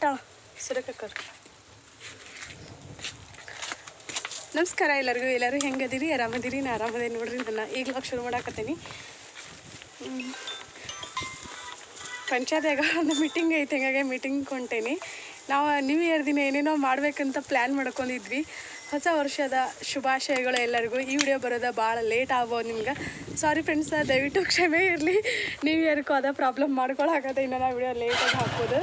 ಕಟ್ಟ ಸುರಕಕ್ಕರ್ ನಮಸ್ಕಾರ ಎಲ್ಲರೂ ಹೆಂಗದಿರಿ ಆರಾಮದಿರಿ ನಾ ಆರಾಮದೇನಿ ನೋಡ್ರಿ ನನ್ನ ಈಗಲಾಗ ಶುರು ಮಾಡಾಕತ್ತೀನಿ ಪಂಚಾಯತ್ಯಾಗ ಒಂದು ಮೀಟಿಂಗ್ ಐತೆ ಹಂಗಾಗಿ ಮೀಟಿಂಗ್ ಹೊಂಟೇನಿ ನಾವು ನ್ಯೂ ಇಯರ್ ದಿನ ಏನೇನೋ ಮಾಡ್ಬೇಕಂತ ಪ್ಲ್ಯಾನ್ ಮಾಡ್ಕೊಂಡಿದ್ವಿ ಹೊಸ ವರ್ಷದ ಶುಭಾಶಯಗಳು ಎಲ್ಲರಿಗೂ ಈ ವಿಡಿಯೋ ಬರೋದ ಭಾಳ ಲೇಟ್ ಆಗ್ಬೋದು ನಿಮ್ಗೆ ಸಾರಿ ಫ್ರೆಂಡ್ಸ್ ದಯವಿಟ್ಟು ಕ್ಷಮೆ ಇರಲಿ ನ್ಯೂ ಇಯರ್ಗೂ ಅದ ಪ್ರಾಬ್ಲಮ್ ಮಾಡ್ಕೊಳಕತ್ತೆ ಇನ್ನು ನಾವು ವಿಡಿಯೋ ಲೇಟಾಗಿ ಹಾಕ್ಬೋದು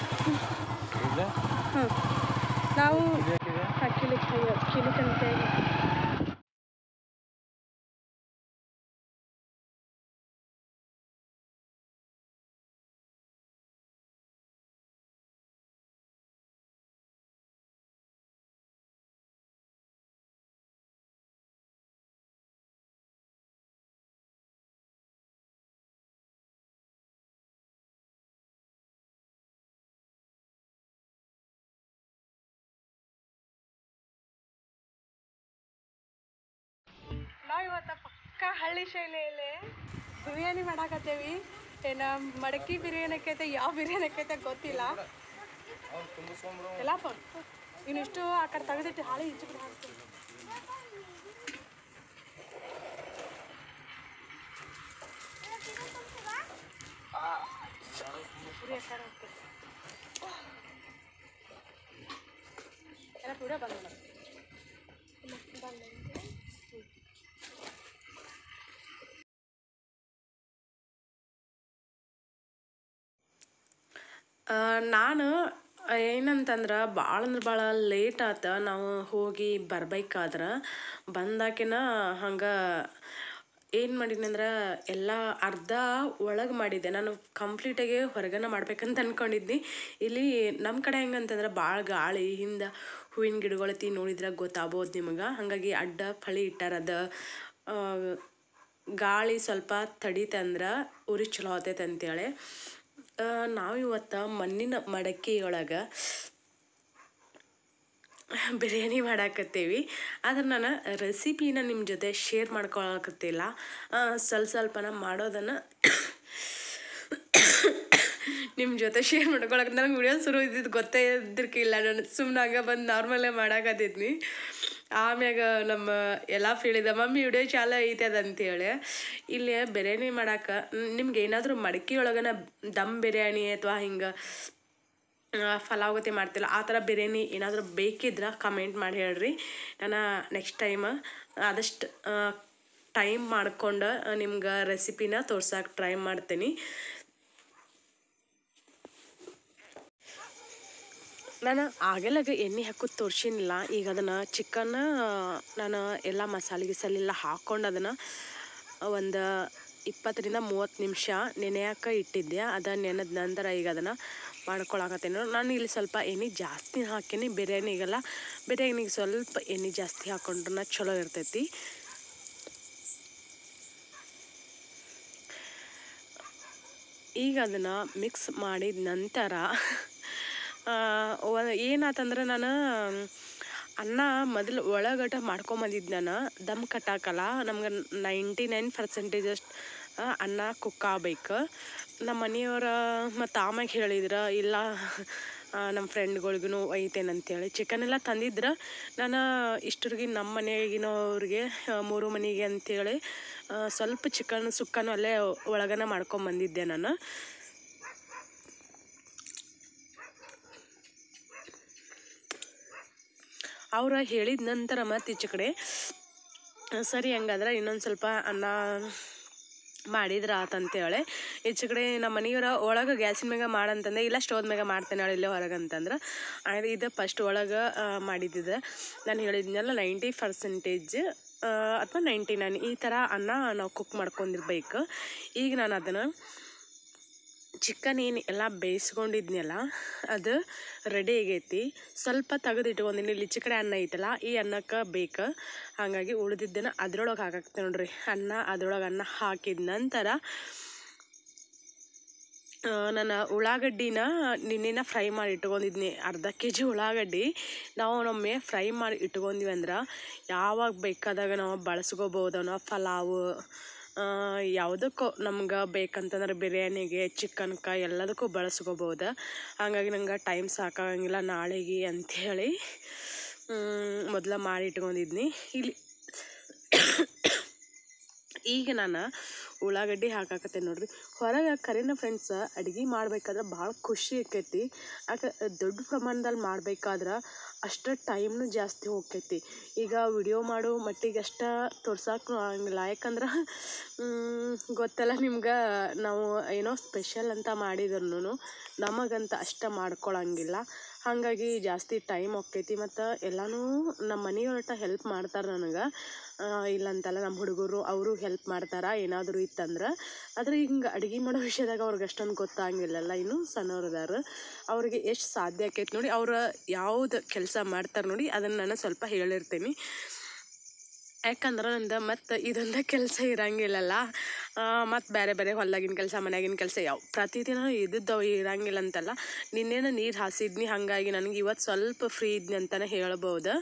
ನಾವು ಕಿಲಿಕಂತೆ ನಾವು ಇವತ್ತು ಪಕ್ಕ ಹಳ್ಳಿ ಶೈಲಿಯಲ್ಲಿ ಬಿರಿಯಾನಿ ಮಾಡಾಕತ್ತೇವಿ ಏನು ಮಡಕಿ ಬಿರಿಯಾನಿ ಆಕೈತೆ ಯಾವ ಬಿರಿಯಾನಿ ಆಕೈತೆ ಗೊತ್ತಿಲ್ಲ ಎಲ್ಲ ಫೋನ್ ಇನ್ನಿಷ್ಟು ಆ ಕಡೆ ತೆಗೆದಿಟ್ಟು ಹಾಳಿ ಈಚೆ ಬಿಟ್ಟು ಹಾಕ್ತೀನಿ ಪುರಿ ಆ ಕಡೆ ಹೋಗ್ತೀನಿ ಎಲ್ಲ ಪುಡಿಯೋ ಬಂದ ನಾನು ಏನಂತಂದ್ರೆ ಭಾಳ ಅಂದ್ರೆ ಭಾಳ ಲೇಟ್ ಆತ ನಾವು ಹೋಗಿ ಬರ್ಬೇಕಾದ್ರೆ ಬಂದಾಕಿನ ಹಂಗೆ ಏನು ಮಾಡೀನಿ ಅಂದ್ರೆ ಎಲ್ಲ ಅರ್ಧ ಒಳಗೆ ಮಾಡಿದ್ದೆ ನಾನು ಕಂಪ್ಲೀಟಾಗಿ ಹೊರಗನ ಮಾಡ್ಬೇಕಂತ ಅಂದ್ಕೊಂಡಿದ್ನಿ ಇಲ್ಲಿ ನಮ್ಮ ಕಡೆ ಹೆಂಗಂತಂದ್ರೆ ಭಾಳ ಗಾಳಿ ಹಿಂದೆ ಹೂವಿನ ಗಿಡಗಳತಿ ನೋಡಿದ್ರೆ ಗೊತ್ತಾಗ್ಬೋದು ನಿಮಗೆ ಹಾಗಾಗಿ ಅಡ್ಡ ಫಳಿ ಇಟ್ಟಾರದ ಗಾಳಿ ಸ್ವಲ್ಪ ತಡೀತಂದ್ರೆ ಉರಿ ಚಲೋ ಆತೈತೆ ಅಂತೇಳಿ ನಾವು ಇವತ್ತು ಮಣ್ಣಿನ ಮಡಕೆಯೊಳಗೆ ಬಿರಿಯಾನಿ ಮಾಡಾಕತ್ತೀವಿ ಆದ್ರೆ ನಾನು ರೆಸಿಪಿನ ನಿಮ್ಮ ಜೊತೆ ಶೇರ್ ಮಾಡ್ಕೊಳಕತ್ತಿಲ್ಲ ಸ್ವಲ್ಪನ ಮಾಡೋದನ್ನು ನಿಮ್ಮ ಜೊತೆ ಶೇರ್ ಮಾಡ್ಕೊಳಕ್ಕೆ ನನಗೆ ವಿಡಿಯೋ ಶುರು ಇದ್ದಿದ್ದು ಗೊತ್ತೇ ಇದ್ದಿರ್ಕಿಲ್ಲ ನಾನು ಸುಮ್ಮನೆ ಹಂಗೆ ಬಂದು ನಾರ್ಮಲೇ ಮಾಡಾಕತ್ತಿದ್ನಿ ಆಮ್ಯಾಗ ನಮ್ಮ ಎಲ್ಲ ಹೇಳಿದ ಮಮ್ಮಿ ವಿಡಿಯೋ ಚಾಲು ಐತೆ ಅದಂತೇಳಿ ಇಲ್ಲಿ ಬಿರಿಯಾನಿ ಮಾಡಕ್ಕೆ ನಿಮ್ಗೆ ಏನಾದರೂ ಮಡಕೆ ಒಳಗನ ದಮ್ ಬಿರಿಯಾನಿ ಅಥವಾ ಹಿಂಗೆ ಫಲಾವತಿ ಮಾಡ್ತಿಲ್ಲ ಆ ಥರ ಬಿರಿಯಾನಿ ಏನಾದರೂ ಬೇಕಿದ್ರೆ ಕಮೆಂಟ್ ಮಾಡಿ ಹೇಳ್ರಿ ನಾನು ನೆಕ್ಸ್ಟ್ ಟೈಮ್ ಆದಷ್ಟು ಟೈಮ್ ಮಾಡ್ಕೊಂಡು ನಿಮ್ಗೆ ರೆಸಿಪಿನ ತೋರ್ಸೋಕೆ ಟ್ರೈ ಮಾಡ್ತೀನಿ ನಾನು ಆಗೆಲ್ಲಾಗ ಎಣ್ಣೆ ಹಾಕೋದು ತೋರಿಸಿನಿಲ್ಲ ಈಗ ಅದನ್ನು ಚಿಕನ್ ನಾನು ಎಲ್ಲ ಮಸಾಲೆ ಗಿಸಾಲೆಲ್ಲ ಹಾಕ್ಕೊಂಡು ಅದನ್ನು ಒಂದು 20-30 ನಿಮಿಷ ನೆನೆಯೋಕೆ ಇಟ್ಟಿದ್ದೆ ಅದು ನೆನೆದ ನಂತರ ಈಗ ಅದನ್ನು ಮಾಡ್ಕೊಳಕತ್ತೇನೆ ನಾನು ಇಲ್ಲಿ ಸ್ವಲ್ಪ ಎಣ್ಣೆ ಜಾಸ್ತಿ ಹಾಕೀನಿ ಬಿರಿಯಾನಿಗೆ ಸ್ವಲ್ಪ ಎಣ್ಣೆ ಜಾಸ್ತಿ ಹಾಕ್ಕೊಂಡ್ರೆ ಚಲೋ ಇರ್ತೈತಿ ಈಗ ಅದನ್ನು ಮಿಕ್ಸ್ ಮಾಡಿದ ನಂತರ ಏನಾತಂದ್ರೆ ನಾನು ಅನ್ನ ಮೊದಲು ಒಳಗಟ ಮಾಡ್ಕೊಂಬಂದಿದ್ದು ನಾನು ದಮ್ ಕಟ್ಟಾಕಲ್ಲ ನಮ್ಗೆ 99% ಅಷ್ಟು ಅನ್ನ ಕುಕ್ ಆಗ್ಬೇಕು ನಮ್ಮ ಮನೆಯವ್ರ ಮತ್ತು ಆಮ್ಯಾಗ ಹೇಳಿದ್ರು ಇಲ್ಲ ನಮ್ಮ ಫ್ರೆಂಡ್ಗಳಿಗೂ ಒಯ್ತೇನಂತೇಳಿ ಚಿಕನ್ ಎಲ್ಲ ತಂದಿದ್ರೆ ನಾನು ಇಷ್ಟರಿಗೆ ನಮ್ಮ ಮನೆಯಾಗಿನವ್ರಿಗೆ 3 ಮನೆಗೆ ಅಂತೇಳಿ ಸ್ವಲ್ಪ ಚಿಕನ್ ಸುಕ್ಕನೂ ಅಲ್ಲೇ ಒಳಗನ ಮಾಡ್ಕೊಂಬಂದಿದ್ದೆ ನಾನು ಅವ್ರು ಹೇಳಿದ ನಂತರ ಮತ್ತು ಈಚೆ ಕಡೆ ಸರಿ ಹಂಗಾದ್ರೆ ಇನ್ನೊಂದು ಸ್ವಲ್ಪ ಅನ್ನ ಮಾಡಿದ್ರೆ ಆತಂತೇಳಿ ಈಚೆ ಕಡೆ ನಮ್ಮ ಮನೆಯವರ ಒಳಗೆ ಗ್ಯಾಸಿನ ಮ್ಯಾಗ ಮಾಡಂತಂದೆ ಇಲ್ಲ ಸ್ಟೋವ್ ಮ್ಯಾಗ ಮಾಡ್ತೇನೆ ಇಲ್ಲೇ ಹೊರಗೆ ಅಂತಂದ್ರೆ ಇದು ಫಸ್ಟ್ ಒಳಗೆ ಮಾಡಿದ್ದಿದೆ ನಾನು ಹೇಳಿದ್ನಲ್ಲ 90% ಅಥವಾ 99 ಈ ಥರ ಅನ್ನ ನಾವು ಕುಕ್ ಮಾಡ್ಕೊಂಡಿರ್ಬೇಕು ಈಗ ನಾನು ಅದನ್ನು ಚಿಕನ್ ಏನು ಎಲ್ಲ ಬೇಯಿಸ್ಕೊಂಡಿದ್ನಲ್ಲ ಅದು ರೆಡಿ ಆಗೈತಿ ಸ್ವಲ್ಪ ತೆಗೆದಿಟ್ಕೊಂಡಿನಿ ಇಲ್ಲಿ ಈಚೆ ಕಡೆ ಅನ್ನ ಐತಲ್ಲ ಈ ಅನ್ನಕ್ಕೆ ಬೇಕು ಹಾಗಾಗಿ ಉಳಿದಿದ್ದನ್ನು ಅದ್ರೊಳಗೆ ಹಾಕಾಕ್ತೇನೆ ನೋಡ್ರಿ ಅದ್ರೊಳಗೆ ಅನ್ನ ಹಾಕಿದ ನಂತರ ನಾನು ಉಳ್ಳಾಗಡ್ಡಿನ ನಿನ್ನೆನ ಫ್ರೈ ಮಾಡಿ ಇಟ್ಕೊಂಡಿದ್ನಿ ಅರ್ಧ kg ಉಳ್ಳಾಗಡ್ಡಿ ನಾವು ನಮ್ಮೆ ಫ್ರೈ ಮಾಡಿ ಇಟ್ಕೊಂಡಿವಿ ಅಂದ್ರೆ ಯಾವಾಗ ಬೇಕಾದಾಗ ನಾವು ಬಳಸ್ಕೋಬೋದು ನಾವು ಪಲಾವು ಯಾವುದಕ್ಕೂ ನಮ್ಗೆ ಬೇಕಂತಂದ್ರೆ ಬಿರಿಯಾನಿಗೆ ಚಿಕನ್ಗೆ ಎಲ್ಲದಕ್ಕೂ ಬಳಸ್ಕೋಬೋದು. ಹಾಗಾಗಿ ನಂಗೆ ಟೈಮ್ ಸಾಕಾಗಂಗಿಲ್ಲ ನಾಳೆಗೆ ಅಂಥೇಳಿ ಮೊದಲ ಮಾಡಿ ಇಟ್ಕೊಂಡಿದ್ನಿ. ಇಲ್ಲಿ ಈಗ ನಾನು ಉಳ್ಳಾಗಡ್ಡಿ ಹಾಕಾಕತ್ತೆ ನೋಡ್ರಿ. ಹೊರಗೆ ಕರೀನ ಫ್ರೆಂಡ್ಸ್ ಅಡುಗೆ ಮಾಡ್ಬೇಕಾದ್ರೆ ಭಾಳ ಖುಷಿ ಆಕೈತಿ. ಯಾಕೆ ದೊಡ್ಡ ಪ್ರಮಾಣದಲ್ಲಿ ಮಾಡ್ಬೇಕಾದ್ರೆ ಅಷ್ಟು ಟೈಮ್ನು ಜಾಸ್ತಿ ಹೋಗ್ತೈತಿ. ಈಗ ವಿಡಿಯೋ ಮಾಡೋ ಮಟ್ಟಿಗೆ ಅಷ್ಟು ತೋರ್ಸೋಕ್ಕೂ ಆಗಂಗಿಲ್ಲ. ಯಾಕಂದ್ರೆ ಗೊತ್ತಲ್ಲ ನಿಮ್ಗೆ, ನಾವು ಏನೋ ಸ್ಪೆಷಲ್ ಅಂತ ಮಾಡಿದ್ರು ನಮಗಂತ ಅಷ್ಟು ಮಾಡ್ಕೊಳಂಗಿಲ್ಲ. ಹಾಗಾಗಿ ಜಾಸ್ತಿ ಟೈಮ್ ಹೋಗ್ತೈತಿ. ಮತ್ತು ಎಲ್ಲನೂ ನಮ್ಮ ಮನೆಯವ್ರಟ ಹೆಲ್ಪ್ ಮಾಡ್ತಾರೆ ನನಗೆ, ಇಲ್ಲಂತಲ್ಲ. ನಮ್ಮ ಹುಡುಗರು ಅವರು ಹೆಲ್ಪ್ ಮಾಡ್ತಾರೆ ಏನಾದರೂ ಇತ್ತಂದ್ರೆ. ಆದರೆ ಹಿಂಗೆ ಅಡುಗೆ ಮಾಡೋ ವಿಷಯದಾಗ ಅವ್ರಿಗೆ ಅಷ್ಟೊಂದು ಗೊತ್ತಾಗಿಲ್ಲಲ್ಲ, ಇನ್ನೂ ಸಣ್ಣವ್ರದಾರ. ಅವ್ರಿಗೆ ಎಷ್ಟು ಸಾಧ್ಯ ಆಕೈತೆ ನೋಡಿ, ಅವ್ರು ಯಾವ್ದು ಕೆಲಸ ಮಾಡ್ತಾರೆ ನೋಡಿ ಅದನ್ನು ನಾನು ಸ್ವಲ್ಪ ಹೇಳಿರ್ತೀನಿ. ಯಾಕಂದ್ರೆ ನಂದು ಮತ್ತು ಇದೊಂದು ಕೆಲಸ ಇರಂಗಿಲ್ಲಲ್ಲ, ಮತ್ತು ಬೇರೆ ಬೇರೆ ಹೊಲ್ದಾಗಿನ ಕೆಲಸ ಮನ್ಯಾಗಿನ ಕೆಲಸ ಯಾವ ಪ್ರತಿದಿನ ಇದ್ದವು ಇರಂಗಿಲ್ಲ ಅಂತಲ್ಲ. ನಿನ್ನೇನು ನೀರು ಹಾಸಿದ್ನಿ, ಹಾಗಾಗಿ ನನಗೆ ಇವತ್ತು ಸ್ವಲ್ಪ ಫ್ರೀ ಇದ್ನಿ ಅಂತಲೇ ಹೇಳ್ಬೋದು.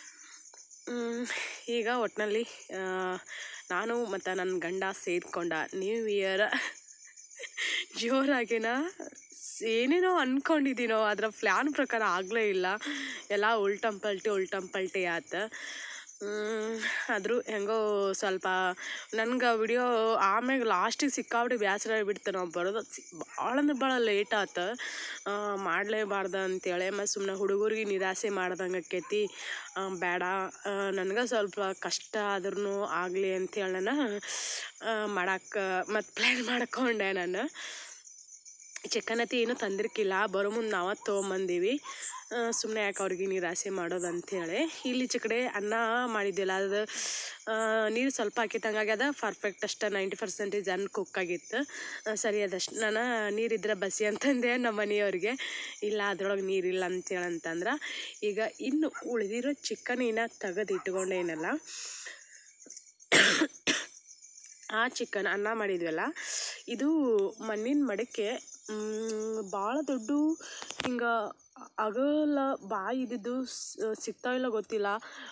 ಈಗ ಒಟ್ಟಿನಲ್ಲಿ ನಾನು ಮತ್ತು ನನ್ನ ಗಂಡ ಸೇರಿಕೊಂಡ ನ್ಯೂ ಇಯರ್ ಜೋರಾಗಿನ ಏನೇನೋ ಅಂದ್ಕೊಂಡಿದ್ದೀನೋ ಅದರ ಪ್ಲ್ಯಾನ್ ಪ್ರಕಾರ ಆಗಲೇ ಇಲ್ಲ. ಎಲ್ಲ ಉಲ್ಟಂಪಲ್ಟಿ ಆಯ್ತು. ಆದರೂ ಹೆಂಗೋ ಸ್ವಲ್ಪ ನನಗೆ ವಿಡಿಯೋ ಆಮ್ಯಾಗ ಲಾಸ್ಟಿಗೆ ಸಿಕ್ಕಾಬಿಟ್ಟು ಬೇಸರ ಆಗಿಬಿಡ್ತು. ನಾವು ಬರೋದು ಭಾಳ ಅಂದ್ರೆ ಭಾಳ ಲೇಟ್ ಆಯ್ತು, ಮಾಡಲೇಬಾರ್ದು ಅಂತೇಳಿ. ಮತ್ತು ಸುಮ್ಮನೆ ಹುಡುಗರಿಗೆ ನಿರಾಸೆ ಮಾಡ್ದಂಗೆ ಆಕೈತಿ. ಬೇಡ, ನನಗೆ ಸ್ವಲ್ಪ ಕಷ್ಟ ಆದ್ರೂ ಆಗಲಿ ಅಂಥೇಳಿ ನಾನು ಮಾಡಕ್ಕೆ ಮತ್ತು ಪ್ಲ್ಯಾನ್ ಮಾಡ್ಕೊಂಡೆ. ನಾನು ಚಿಕನ್ ಅತಿ ಏನೂ ತಂದಿರ್ಕಿಲ್ಲ, ಬರೋ ಮುಂದೆ ನಾವು ತೊಗೊಂಬಂದೀವಿ. ಸುಮ್ಮನೆ ಯಾಕೆ ಅವ್ರಿಗೆ ನಿರಾಸೆ ಮಾಡೋದು ಅಂಥೇಳಿ. ಇಲ್ಲಿ ಕಡೆ ಅನ್ನ ಮಾಡಿದ್ದಿಲ್ಲ, ಅದು ನೀರು ಸ್ವಲ್ಪ ಹಾಕಿತ್ತು, ಹಂಗಾಗಿ ಅದು ಪರ್ಫೆಕ್ಟ್ ಅಷ್ಟು 90% ಅನ್ನ ಕುಕ್ ಆಗಿತ್ತು. ಸರಿ ಅದಷ್ಟು ನಾನು ನೀರಿದ್ರೆ ಬಸಿ ಅಂತಂದೆ ನಮ್ಮ ಮನೆಯವ್ರಿಗೆ. ಇಲ್ಲ ಅದ್ರೊಳಗೆ ನೀರಿಲ್ಲ ಅಂತೇಳಿ ಅಂತಂದ್ರೆ. ಈಗ ಇನ್ನು ಉಳಿದಿರೋ ಚಿಕನ್ ತೆಗೆದು ಇಟ್ಕೊಂಡೇನಲ್ಲ, ಆ ಚಿಕನ್ ಅನ್ನ ಮಾಡಿದ್ವಲ್ಲ, ಇದು ಮಣ್ಣಿನ ಮಡಕೆ ಭಾಳ ದೊಡ್ಡ ಹಿಂಗೆ ಅಗಲ ಬಾಯಿ ಇದ್ದಿದ್ದು ಸಿಗ್ತಾವಿಲ್ಲ ಗೊತ್ತಿಲ್ಲ.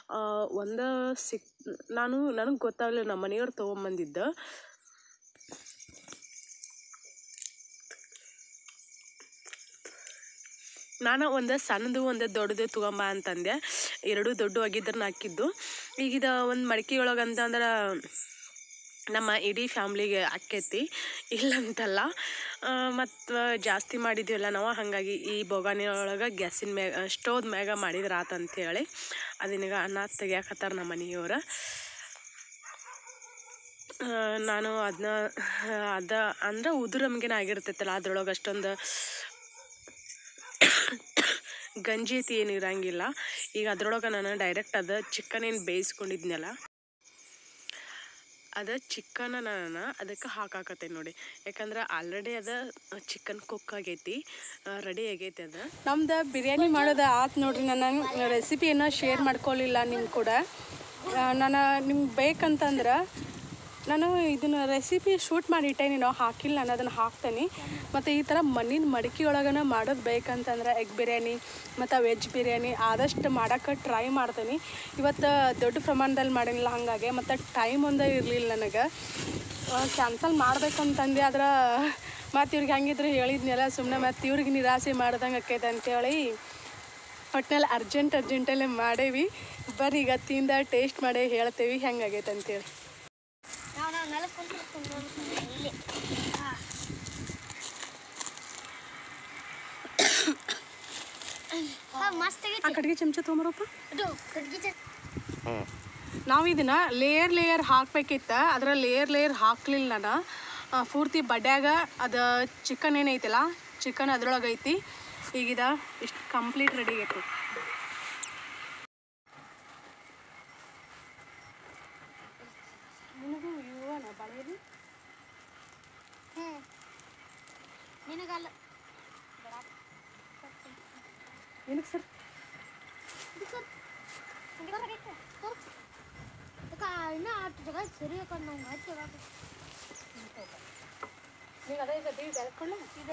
ನನಗೆ ಗೊತ್ತಾಗಲಿಲ್ಲ, ನಮ್ಮ ಮನೆಯವ್ರು ತೊಗೊಂಬಂದಿದ್ದು. ನಾನು ಒಂದು ಸಣ್ಣದು ಒಂದು ದೊಡ್ಡದು ತೊಗೊಂಬ ಅಂತಂದೆ. ಎರಡೂ ದೊಡ್ಡವಾಗಿದ್ದರನ್ನ ಹಾಕಿದ್ದು. ಈಗಿದ ಒಂದು ಮಡಿಕೆ ಒಳಗೆ ಅಂತಂದ್ರೆ ನಮ್ಮ ಇಡೀ ಫ್ಯಾಮ್ಲಿಗೆ ಆಕ್ಕೈತಿ, ಇಲ್ಲಂತಲ್ಲ. ಮತ್ತು ಜಾಸ್ತಿ ಮಾಡಿದ್ವಲ್ಲ ನಾವು, ಹಾಗಾಗಿ ಈ ಬೊಗಾನಿ ಒಳಗೆ ಗ್ಯಾಸಿನ ಮ್ಯಾಗ ಸ್ಟೋವ್ ಮ್ಯಾಗ ಮಾಡಿದ್ರೆ ಆತಂತೇಳಿ ಅದೀಗ ಅನ್ನ ತೆಗಿಯಾಕತ್ತಾರ ನಮ್ಮ ಮನೆಯವ್ರು. ನಾನು ಅಂದ್ರೆ ಉದುರಮ್ಗೆನ ಆಗಿರ್ತೈತಲ್ಲ, ಅದ್ರೊಳಗೆ ಅಷ್ಟೊಂದು ಗಂಜಿ ಐತಿ ಏನು ಇರಂಗಿಲ್ಲ. ಈಗ ಅದ್ರೊಳಗೆ ನಾನು ಡೈರೆಕ್ಟ್ ಅದು ಚಿಕನ್ ಏನು ಬೇಯಿಸ್ಕೊಂಡಿದ್ನಲ್ಲ, ಅದು ಚಿಕನ್ನ ನಾನು ಅದಕ್ಕೆ ಹಾಕಾಕತ್ತೆ ನೋಡಿ. ಯಾಕಂದ್ರೆ ಆಲ್ರೆಡಿ ಅದು ಚಿಕನ್ ಕುಕ್ ಆಗೈತಿ, ರೆಡಿ ಆಗೈತಿ. ಅದು ನಮ್ದು ಬಿರಿಯಾನಿ ಮಾಡೋದು ಆತು ನೋಡ್ರಿ. ನಾನು ರೆಸಿಪಿಯನ್ನು ಶೇರ್ ಮಾಡ್ಕೊಳ್ಳಿಲ್ಲ ನಿಮ್ಗೆ ಕೂಡ. ನಾನು ನಿಮ್ಗೆ ಬೇಕಂತಂದ್ರೆ ನಾನು ಇದನ್ನು ರೆಸಿಪಿ ಶೂಟ್ ಮಾಡಿ ಇಟ್ಟೇನಿ, ನಾವು ಹಾಕಿಲ್ಲ, ನಾನು ಅದನ್ನು ಹಾಕ್ತೇನೆ. ಮತ್ತು ಈ ಥರ ಮಣ್ಣಿನ ಮಡಿಕೆ ಒಳಗನ ಮಾಡೋದು ಬೇಕಂತಂದ್ರೆ ಎಗ್ ಬಿರಿಯಾನಿ ಮತ್ತು ವೆಜ್ ಬಿರಿಯಾನಿ ಆದಷ್ಟು ಮಾಡೋಕ್ಕೆ ಟ್ರೈ ಮಾಡ್ತೀನಿ. ಇವತ್ತು ದೊಡ್ಡ ಪ್ರಮಾಣದಲ್ಲಿ ಮಾಡೇನಿಲ್ಲ, ಹಾಗಾಗಿ ಮತ್ತು ಟೈಮ್ ಒಂದೇ ಇರಲಿಲ್ಲ ನನಗೆ. ಕ್ಯಾನ್ಸಲ್ ಮಾಡಬೇಕು ಅಂತಂದು, ಆದ್ರೆ ಮತ್ತು ಇವ್ರಿಗೆ ಹಂಗಿದ್ರೆ ಹೇಳಿದ್ನಲ್ಲ, ಸುಮ್ಮನೆ ಮತ್ತು ಇವ್ರಿಗೆ ನಿರಾಸೆ ಮಾಡ್ದಂಗೆ ಆಕೈತೆ ಅಂತೇಳಿ ಒಟ್ಟಿನಲ್ಲಿ ಅರ್ಜೆಂಟಲ್ಲೇ ಮಾಡೇವಿ. ಬರ್ರಿ ಈಗ ತಿಂದ ಟೇಸ್ಟ್ ಮಾಡೇ ಹೇಳ್ತೇವೆ ಹೆಂಗಾಗೈತೆ ಅಂತೇಳಿ. ಆ ಕಡೆಗೆ ಚಮಚ ತೊಗೊಂಬರಪ್ಪ. ನಾವು ಇದನ್ನು ಲೇಯರ್ ಹಾಕ್ಬೇಕಿತ್ತು, ಅದರ ಲೇಯರ್ ಹಾಕ್ಲಿಲ್ಲ ನಾನು. ಪೂರ್ತಿ ಬಡ್ಯಾಗ ಅದು ಚಿಕನ್ ಏನೈತಿಲ್ಲ, ಚಿಕನ್ ಅದ್ರೊಳಗೆ ಐತಿ. ಈಗಿದ ಇಷ್ಟು ಕಂಪ್ಲೀಟ್ ರೆಡಿ ಆಗೈತಿ. ಏನಕ್ಕೆ ಸರ್ ನೀವು ಅದೇ ಬೆಳ್ಕೊಳ್ಳ ಇದೆ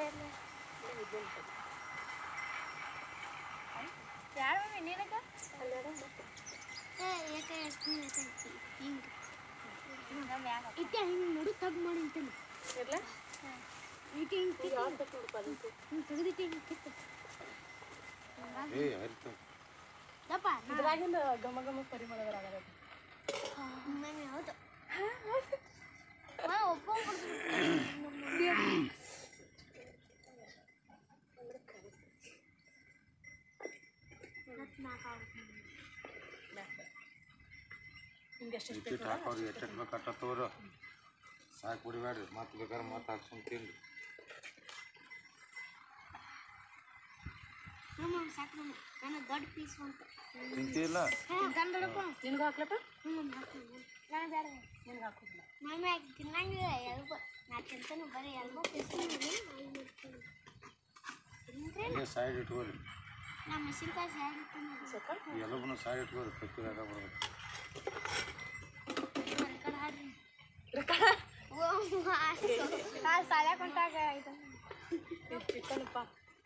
ಇಟ್ಟೆ ಹಿಂಗೆ ನೋಡು ತಗ್ ಮಾಡಿ ಅಂತೇನೆ ಇರ್ಲ ಇಟ್ಟೆ ಹಿಂಗೆ ಯಾವ ಬೇಕು ನೋಡಪ್ಪ ಅದಕ್ಕೆ ತೆಗೆದಿಟ್ಟೆ ಹಿಂಗೆ ಕಿತ್ತು ದಪ್ಪ ಇದ್ರಾಗಿಂದ ಘಮ ಘಮ ಪರಿಮಳ ಬರಾಗದ ನಾನು ಹೌದು ಒಪ್ಕೊಂಡ್ಬಿಡ್ತೀನಿ ನಿಮ್ಗೆ ಎಷ್ಟು ಇಟ್ಟು ಹಾಕೋರು ಎಷ್ಟು ಬೇಕಾಗ್ತವ್ರು ಸಾಕು ಬಿಡಬೇಡ್ರಿ ಮತ್ತೆ ಬೇಕಾದ್ರೆ ಮತ್ತೆ ಹಾಕ್ಸ್ಕೊಂಡು ತಿನ್ರಿ ಸಾಕು ನಾನು ದೊಡ್ಡ ಪೀಸ್ ಅಂತ ತಿಂತಿಲ್ಲ ಗಂಡಡಪ್ಪ ನಿನ್ಗೂ ಹಾಕ್ಲಪ್ಪ ನಾನು ಬೇಡ ನಿನ್ಗೆ ಹಾಕೋದಿಲ್ಲ ಮಮ್ಮಿ ತಿನ್ನಂಗಿಲ್ಲ ಎಲ್ಬೋ ನಾ ತಿಂತಾನೆ ಬರೀ ಎಲ್ಬೋ ಪೀಸ್ ಹಂಗೆ ಸೈಡ್ ಇಟ್ಕೋರಿ ನಾ ಮೆಣಸಿನ್ಕಾಯಿ ಸೈಡ್ ಇಟ್ಟು ಸ್ವಲ್ಪ ಎಲ್ಲವನ್ನೂ ಸೈಡ್ ಇಟ್ಕೋರಿ ತಪ್ಪಿದಾಗ ಬರ್ಬೇಕು ಕಡೆ ಹಾಡ್ರಿ ಸಾಲ ಕೊಂಟಾಗ ಇದು ಚಿಕನ್ಪ್ಪ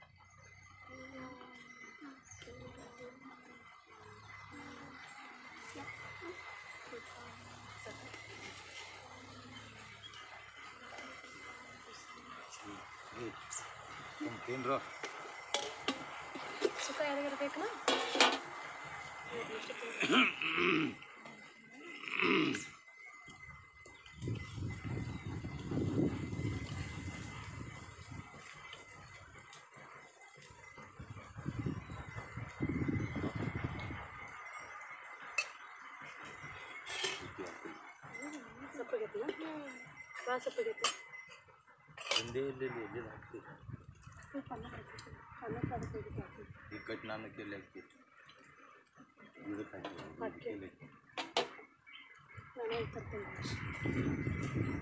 ತಿನ್ರು ಸುಖ ಯಾರಿಗಾರ ಬೇಕನ ಸಪ್ಪಗೈತಿನ ಭಾಳ ಸಪ್ಪಗೈತಿ ಒಂದೇ ಇಲ್ಲಿ ಹಾಕ್ತೀವಿ ಸ್ವಲ್ಪ ಅನ್ನ ಹಾಕಿ ಅನ್ನ ಸಾರು ಹಾಕಿ ಈ ಕಟ್ ನಾನು ಕೆಲ್ಲಿ ಹಾಕ್ತೀವಿ ಇದಕ್ಕೆ ಹಾಕಿ ನಾನು ತರ್ತೇನೆ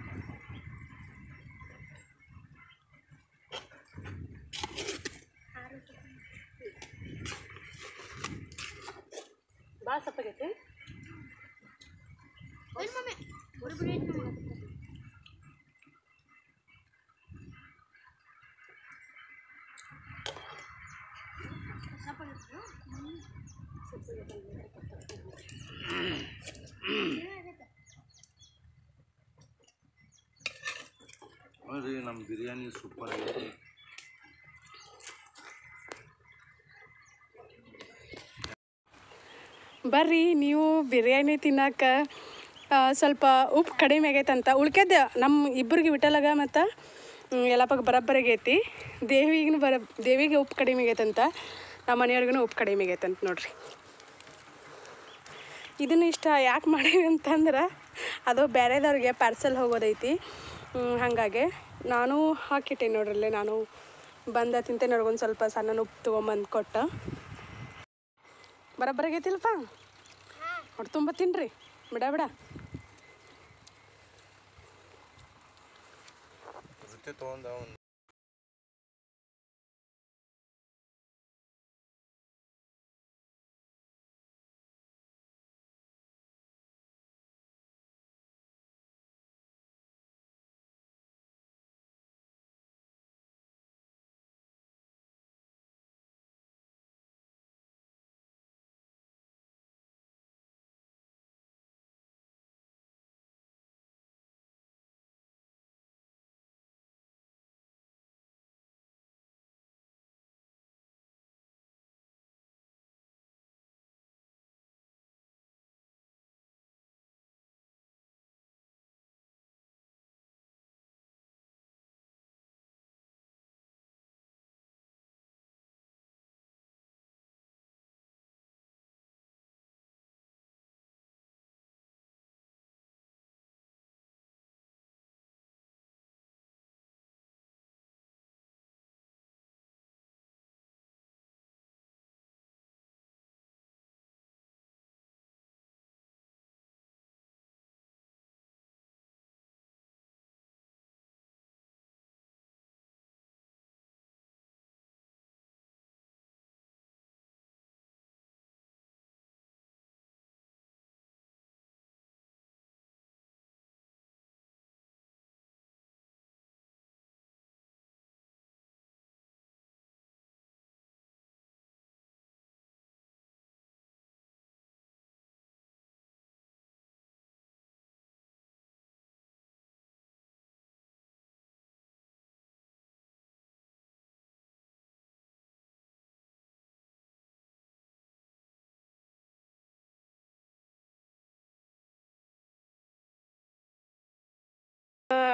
ಭಾಳ ಸಪ್ಪಗೈತಿ ಮಮ್ಮಿ ಬುಡಿ ನೋಡ್ರಿ ನಮ್ಮ ಬಿರಿಯಾನಿ ಸೂಪರ್ ಆಗೈತಿ ಬರ್ರಿ ನೀವು ಬಿರಿಯಾನಿ ತಿನ್ನಕ್ಕೆ ಸ್ವಲ್ಪ ಉಪ್ಪು ಕಡಿಮೆ ಆಗೈತಂತ ಉಳ್ಕೆದ್ದು ನಮ್ಮ ಇಬ್ಬರಿಗೆ ವಿಠಲಾಗ ಮತ್ತು ಎಲ್ಲಪ್ಪಗೆ ಬರಬ್ಬರಾಗೈತಿ ದೇವಿಗೆ ಉಪ್ಪು ಕಡಿಮೆ ಆಗೈತಂತ ನಮ್ಮ ಮನೆಯವ್ರಿಗೂ ಉಪ್ಪು ಕಡಿಮೆ ಆಗೈತಂತ ನೋಡ್ರಿ ಇದನ್ನು ಇಷ್ಟ ಯಾಕೆ ಮಾಡೀವಿ ಅಂತಂದ್ರೆ ಅದು ಬೇರೆದವ್ರಿಗೆ ಪಾರ್ಸೆಲ್ ಹೋಗೋದೈತಿ ಹಾಗಾಗಿ ನಾನು ಹಾಕಿಟ್ಟೆ ನೋಡ್ರಲ್ಲೇ ನಾನು ಬಂದ ತಿಂತೆ ನೋಡ್ಕೊಂಡು ಸ್ವಲ್ಪ ಸಣ್ಣ ಉಪ್ಪು ತೊಗೊಂಬಂದು ಕೊಟ್ಟು ಬರಬ್ಬರಾಗೈತಿಲ್ಲಪ್ಪ ಹೊಟ್ಟೆ ತುಂಬ ತಿನ್ನಿರಿ ಬಿಡ ತೊಗೊಂಡ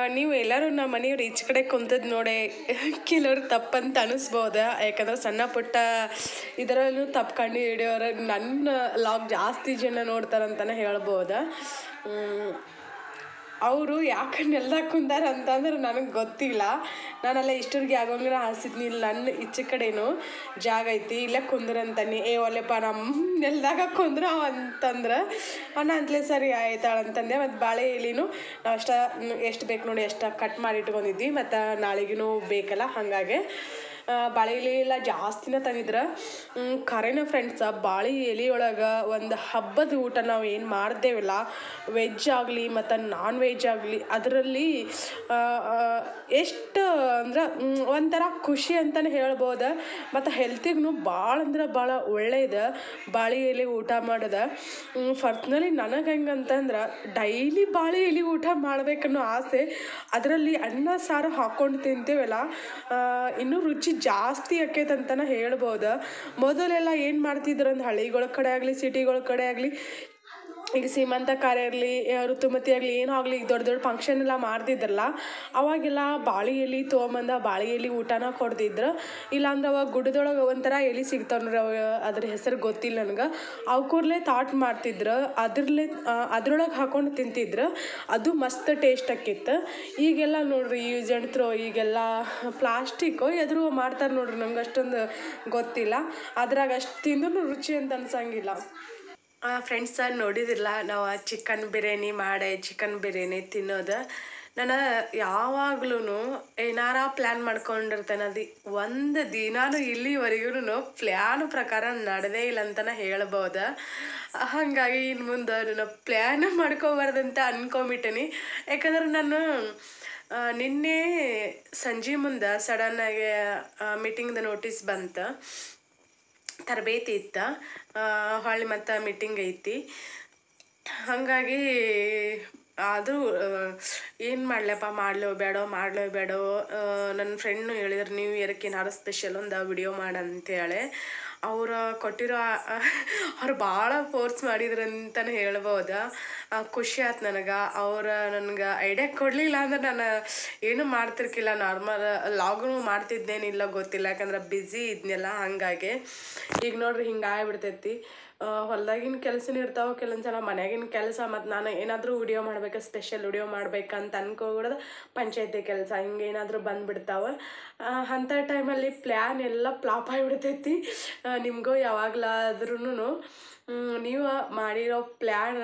ನೀವು ಎಲ್ಲರೂ ನಮ್ಮ ಮನೆಯವ್ರು ಈಚೆ ಕಡೆ ಕುಂತದ್ದು ನೋಡಿ ಕೆಲವ್ರು ತಪ್ಪಂತ ಅನಿಸ್ಬೋದ, ಯಾಕಂದ್ರೆ ಸಣ್ಣ ಪುಟ್ಟ ಇದರಲ್ಲೂ ತಪ್ಪು ಕಂಡು ಹಿಡಿಯೋರು ನನ್ನ ಲಾಗ್ ಜಾಸ್ತಿ ಜನ ನೋಡ್ತಾರಂತಲೇ ಹೇಳ್ಬೋದ. ಅವರು ಯಾಕೆ ನೆಲ್ದಾಗ ಕುಂದಾರ ಅಂತಂದ್ರೆ ನನಗೆ ಗೊತ್ತಿಲ್ಲ. ನಾನೆಲ್ಲ ಇಷ್ಟರಿಗೆ ಆಗೋಂಗಿಲ್ಲ ಹಾಸಿದ್ನಿ, ಇಲ್ಲಿ ನನ್ನ ಈಚೆ ಕಡೆನೂ ಜಾಗ ಐತಿ, ಇಲ್ಲೇ ಕುಂದ್ರಂತಾನೆ. ಒಲೆಪ್ಪ ನಮ್ಮ ನೆಲ್ದಾಗ ಕುಂದ್ರ ಅಂತಂದ್ರೆ ಅಂತಲೇ ಸರಿ ಆಯ್ತಾಳಂತಂದೆ. ಮತ್ತು ಬಾಳೆ ಎಲೆನೂ ನಾವು ಎಷ್ಟು ಬೇಕು ನೋಡಿ ಅಷ್ಟು ಕಟ್ ಮಾಡಿ ಇಟ್ಕೊಂಡಿದ್ವಿ, ಮತ್ತು ನಾಳೆಗೂ ಬೇಕಲ್ಲ, ಹಾಗಾಗಿ ಬಾಳೆ ಎಲೆ ಎಲ್ಲ ಜಾಸ್ತಿನ ತಂದಿದ್ರೆ ಕರೆನ ಫ್ರೆಂಡ್ಸ. ಬಾಳೆ ಎಲೆಯೊಳಗೆ ಒಂದು ಹಬ್ಬದ ಊಟ ನಾವು ಏನು ಮಾಡ್ದೇವಲ್ಲ, ವೆಜ್ ಆಗಲಿ ಮತ್ತು ನಾನ್ ವೆಜ್ ಆಗಲಿ, ಅದರಲ್ಲಿ ಎಷ್ಟು ಅಂದ್ರೆ ಒಂಥರ ಖುಷಿ ಅಂತಲೇ ಹೇಳ್ಬೋದು. ಮತ್ತು ಹೆಲ್ತಿಗೂ ಭಾಳ ಅಂದ್ರೆ ಭಾಳ ಒಳ್ಳೇದು ಬಾಳೆ ಎಲೆ ಊಟ ಮಾಡೋದು. ಪರ್ಸ್ನಲಿ ನನಗೆ ಹೆಂಗಂತಂದ್ರೆ ಡೈಲಿ ಬಾಳೆ ಎಲೆ ಊಟ ಮಾಡ್ಬೇಕನ್ನೋ ಆಸೆ. ಅದರಲ್ಲಿ ಅನ್ನ ಸಾರು ಹಾಕ್ಕೊಂಡು ತಿಂತೀವಲ್ಲ, ಇನ್ನೂ ರುಚಿ ಜಾಸ್ತಿ ಆಕೈತಂತನ ಹೇಳ್ಬೋದು. ಮೊದಲೆಲ್ಲ ಏನು ಮಾಡ್ತಿದ್ರು ಅಂದ್ರೆ ಹಳ್ಳಿಗಳ ಕಡೆ ಆಗಲಿ ಸಿಟಿಗಳ ಕಡೆ ಆಗಲಿ, ಈಗ ಸೀಮಂತ ಕಾರ್ಯ ಆಗಲಿ ಋತುಮತಿ ಆಗಲಿ ಏನೋ ಆಗಲಿ, ಈಗ ದೊಡ್ಡ ದೊಡ್ಡ ಫಂಕ್ಷನ್ ಎಲ್ಲ ಮಾಡ್ತಿದ್ರಲ್ಲ, ಅವಾಗೆಲ್ಲ ಬಾಳೆ ಎಲೆ ತೊಗೊಂಬಂದ ಬಾಳೆ ಎಲೆ ಊಟನ ಕೊಡ್ತಿದ್ರು. ಇಲ್ಲಾಂದ್ರೆ ಅವಾಗ ಗುಡ್ಡದೊಳಗೆ ಒಂಥರ ಎಲೆ ಸಿಗ್ತಾವ್ರಿ, ಅದ್ರ ಹೆಸರು ಗೊತ್ತಿಲ್ಲ ನನಗೆ. ಅವು ಕೂಡಲೇ ತಾಟ್ ಮಾಡ್ತಿದ್ರು, ಅದ್ರೊಳಗೆ ಹಾಕೊಂಡು ತಿಂತಿದ್ರು, ಅದು ಮಸ್ತ್ ಟೇಸ್ಟ್ ಆಕಿತ್ತು. ಈಗೆಲ್ಲ ನೋಡ್ರಿ ಯೂಸ್ ಆ್ಯಂಡ್ ಥ್ರೋ, ಈಗೆಲ್ಲ ಪ್ಲಾಸ್ಟಿಕ್ಕು ಎದುರು ಮಾಡ್ತಾರೆ ನೋಡ್ರಿ, ನಮ್ಗೆ ಅಷ್ಟೊಂದು ಗೊತ್ತಿಲ್ಲ. ಅದ್ರಾಗ ಅಷ್ಟು ತಿಂದ್ರೂ ರುಚಿ ಅಂತ ಅನ್ಸಂಗಿಲ್ಲ. ಫ್ರೆಂಡ್ಸ ನೋಡಿದಿಲ್ಲ, ನಾವು ಚಿಕನ್ ಬಿರಿಯಾನಿ ತಿನ್ನೋದು. ನಾನು ಯಾವಾಗ್ಲೂ ಏನಾರ ಪ್ಲ್ಯಾನ್ ಮಾಡ್ಕೊಂಡಿರ್ತೇನೆ. ಅದು ಒಂದು ದಿನಾನು ಇಲ್ಲಿವರೆಗೂ ಪ್ಲ್ಯಾನ್ ಪ್ರಕಾರ ನಡೆದೇ ಇಲ್ಲ ಅಂತಲೇ ಹೇಳ್ಬೋದು. ಹಾಗಾಗಿ ಇನ್ನು ಮುಂದೆ ನಾನು ಪ್ಲ್ಯಾನ್ ಮಾಡ್ಕೊಬಾರ್ದಂತ ಅಂದ್ಕೊಂಬಿಟ್ಟೀನಿ. ಯಾಕಂದ್ರೆ ನಾನು ನಿನ್ನೆ ಸಂಜೆ ಮುಂದೆ ಸಡನ್ನಾಗಿ ಮೀಟಿಂಗ್ದು ನೋಟಿಸ್ ಬಂತು, ತರಬೇತಿ ಇತ್ತು, ಹೊಳ್ಳಿ ಮತ್ತು ಮೀಟಿಂಗ್ ಐತಿ. ಹಾಗಾಗಿ ಅದು ಏನು ಮಾಡಲಪ್ಪ, ಮಾಡಲೋ ಬೇಡೋ. ನನ್ನ ಫ್ರೆಂಡ್ನು ಹೇಳಿದ್ರು ನ್ಯೂ ಇಯರ್ಗೆ ಏನಾದ್ರು ಸ್ಪೆಷಲ್ ಒಂದು ವಿಡಿಯೋ ಮಾಡಂತೇಳಿ. ಅವ್ರು ಕೊಟ್ಟಿರೋ ಅವ್ರು ಭಾಳ ಫೋರ್ಸ್ ಮಾಡಿದ್ರು ಅಂತಲೇ ಹೇಳ್ಬೋದು. ಖುಷಿ ಆಯ್ತು ನನಗೆ. ಅವ್ರು ನನಗೆ ಐಡಿಯಾ ಕೊಡಲಿಲ್ಲ ಅಂದ್ರೆ ನಾನು ಏನೂ ಮಾಡ್ತಿರ್ಕಿಲ್ಲ, ನಾರ್ಮಲ್ ಲಾಗೂ ಮಾಡ್ತಿದ್ದೇನಿಲ್ಲ ಗೊತ್ತಿಲ್ಲ, ಯಾಕಂದ್ರೆ ಬ್ಯುಸಿ ಇದ್ನಲ್ಲ. ಹಾಗಾಗಿ ಈಗ ನೋಡ್ರಿ ಹಿಂಗೆ ಆಗ್ಬಿಡ್ತೈತಿ. ಹೊಲ್ದಾಗಿನ ಕೆಲಸನೂ ಇರ್ತಾವೆ, ಕೆಲವೊಂದು ಸಲ ಮನೆಯಾಗಿನ ಕೆಲಸ, ಮತ್ತು ನಾನು ಏನಾದರೂ ವಿಡಿಯೋ ಮಾಡ್ಬೇಕು, ಸ್ಪೆಷಲ್ ವಿಡಿಯೋ ಮಾಡ್ಬೇಕಂತ ಅನ್ಕೊಬಿಡೋದು, ಪಂಚಾಯತಿ ಕೆಲಸ ಹಿಂಗೇನಾದರೂ ಬಂದುಬಿಡ್ತಾವೆ. ಅಂಥ ಟೈಮಲ್ಲಿ ಪ್ಲ್ಯಾನ್ ಎಲ್ಲ ಫ್ಲಾಪ್ ಆಗಿಬಿಡ್ತೈತಿ. ನಿಮಗೂ ಯಾವಾಗಲಾದ್ರೂ ನೀವು ಮಾಡಿರೋ ಪ್ಲ್ಯಾನ್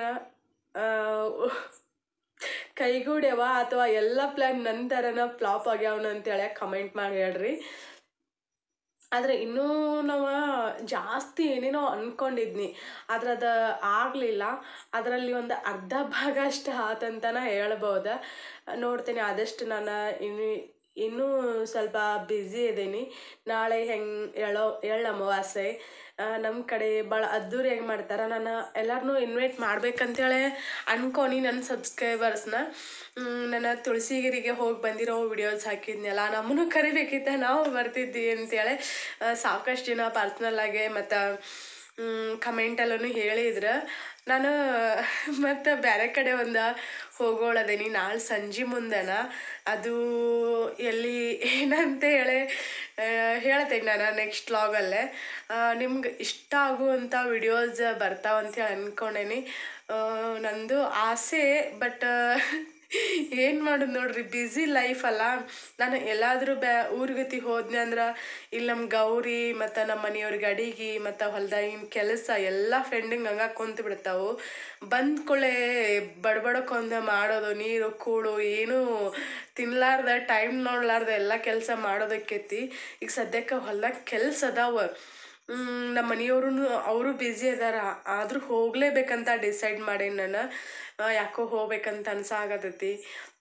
ಕೈಗೂಡ್ಯವ ಅಥವಾ ಎಲ್ಲ ಪ್ಲ್ಯಾನ್ ನನ್ನ ಥರನ ಫ್ಲಾಪ್ ಆಗ್ಯಾವನ ಅಂತೇಳಿ ಕಮೆಂಟ್ ಮಾಡಿ ಹೇಳ್ರಿ. ಆದರೆ ಇನ್ನೂ ನಾವು ಜಾಸ್ತಿ ಏನೇನೋ ಅಂದ್ಕೊಂಡಿದ್ನಿ, ಆದರೆ ಅದು ಆಗಲಿಲ್ಲ. ಅದರಲ್ಲಿ ಒಂದು ಅರ್ಧ ಭಾಗ ಅಷ್ಟು ಆತಂತನ ಹೇಳ್ಬೋದು. ನೋಡ್ತೀನಿ, ಆದಷ್ಟು ನಾನು ಇನ್ನೂ ಸ್ವಲ್ಪ ಬ್ಯುಸಿ ಇದ್ದೀನಿ. ನಾಳೆ ಎಳ್ಳು ಅಮಾವಾಸ್ಯೆ ನಮ್ಮ ಕಡೆ ಭಾಳ ಅದ್ದೂರಿಯಾಗಿ ಮಾಡ್ತಾರೆ. ನಾನು ಎಲ್ಲರನ್ನೂ ಇನ್ವೈಟ್ ಮಾಡ್ಬೇಕಂತೇಳಿ ಅನ್ಕೊನಿ. ನನ್ನ ಸಬ್ಸ್ಕ್ರೈಬರ್ಸ್ನ ನನ್ನ ತುಳಸಿಗಿರಿಗೆ ಹೋಗಿ ಬಂದಿರೋ ವಿಡಿಯೋಸ್ ಹಾಕಿದ್ನಲ್ಲ, ನಮ್ಮನ್ನು ಕರಿಬೇಕಿತ್ತ, ನಾವು ಬರ್ತಿದ್ವಿ ಅಂತೇಳಿ ಸಾಕಷ್ಟು ಜನ ಪರ್ಸ್ನಲ್ಲಾಗೆ ಮತ್ತು ಕಮೆಂಟಲ್ಲೂ ಹೇಳಿದ್ರು. ನಾನು ಮತ್ತು ಬೇರೆ ಕಡೆ ಒಂದು ಹೋಗೋಳದೇನಿ ನಾಳೆ ಸಂಜೆ ಮುಂದೆನ. ಅದು ಎಲ್ಲಿ ಏನಂತ ಹೇಳ್ತೇನೆ ನಾನು ನೆಕ್ಸ್ಟ್ ವ್ಲಾಗಲ್ಲೇ. ನಿಮ್ಗೆ ಇಷ್ಟ ಆಗುವಂಥ ವಿಡಿಯೋಸ್ ಬರ್ತಾವಂತೇಳಿ ಅಂದ್ಕೊಂಡೇನಿ. ನಂದು ಆಸೆ, ಬಟ್ ಏನು ಮಾಡೋದು ನೋಡ್ರಿ, ಬ್ಯುಸಿ ಲೈಫ್ ಅಲ್ಲ. ನಾನು ಎಲ್ಲಾದರೂ ಊರ್ಗತಿ ಹೋದ್ನಿ ಅಂದ್ರೆ ಇಲ್ಲಿ ನಮ್ಮ ಗೌರಿ ಮತ್ತು ನಮ್ಮ ಮನೆಯವ್ರಿಗೆ ಅಡಿಗೆ ಮತ್ತು ಹೊಲ್ದಾಗಿನ ಕೆಲಸ ಎಲ್ಲ ಫ್ರೆಂಡಿಂಗ್ ಹಂಗೆ ಕುಂತು ಬಿಡ್ತಾವೆ. ಬಂದ್ಕೊಳ್ಳೆ ಬಡ್ಬಡಕೊಂದು ಮಾಡೋದು, ನೀರು ಕೂಳು ಏನೂ ತಿನ್ಲಾರ್ದ ಟೈಮ್ ನೋಡ್ಲಾರ್ದ ಎಲ್ಲ ಕೆಲಸ ಮಾಡೋದಕ್ಕೈತಿ. ಈಗ ಸದ್ಯಕ್ಕೆ ಹೊಲ್ದಾಗ ಕೆಲಸ ಅದಾವ. ನಮ್ಮ ಮನೆಯವ್ರೂ ಅವರು ಬ್ಯುಸಿ ಅದಾರ, ಆದರೂ ಹೋಗಲೇಬೇಕಂತ ಡಿಸೈಡ್ ಮಾಡೀನಿ ನಾನು. ಯಾಕೋ ಹೋಗ್ಬೇಕಂತ ಅನ್ಸಾಗತೈತಿ.